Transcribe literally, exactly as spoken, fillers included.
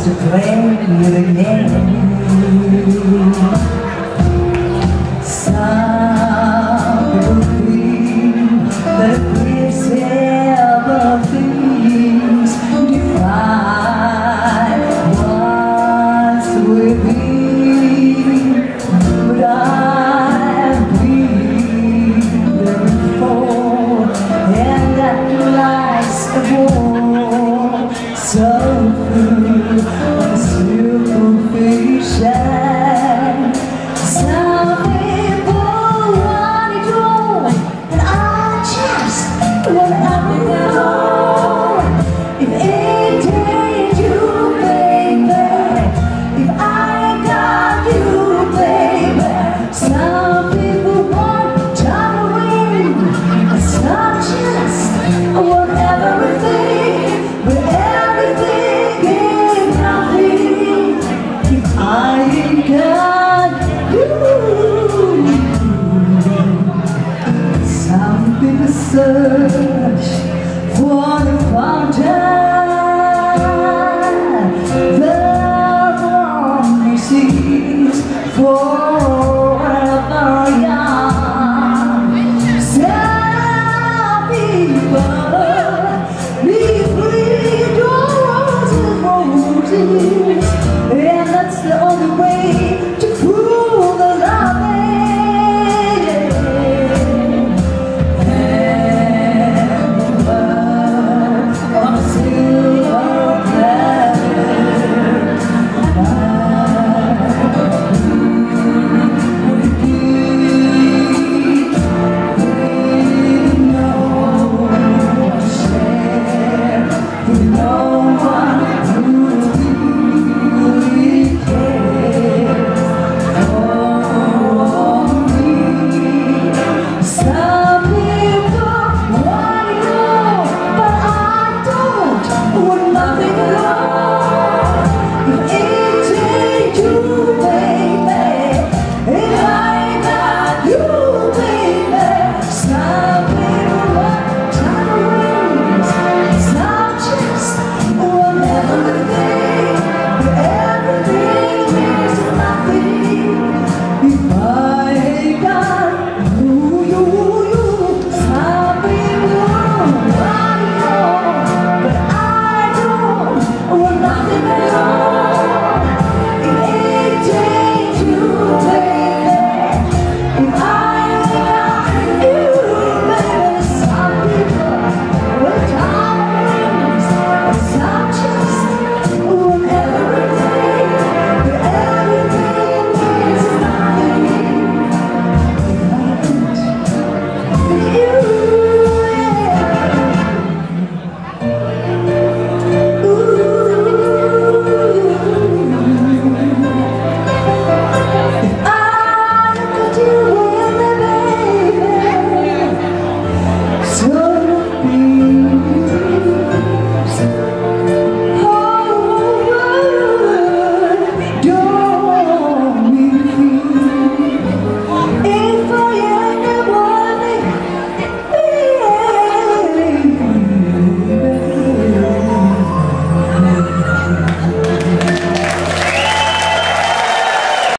to play the game. Some people think that these ever things define what's within, but I've been there before, and that lies a war so through the superficial. Some people want it all, and I just want everything all. If it ain't you, baby, if I got you, baby. Some people want tambourine, and some just want everything, but everything is nothing if I ain't got you. Some people search for the fountain, the wrong disease for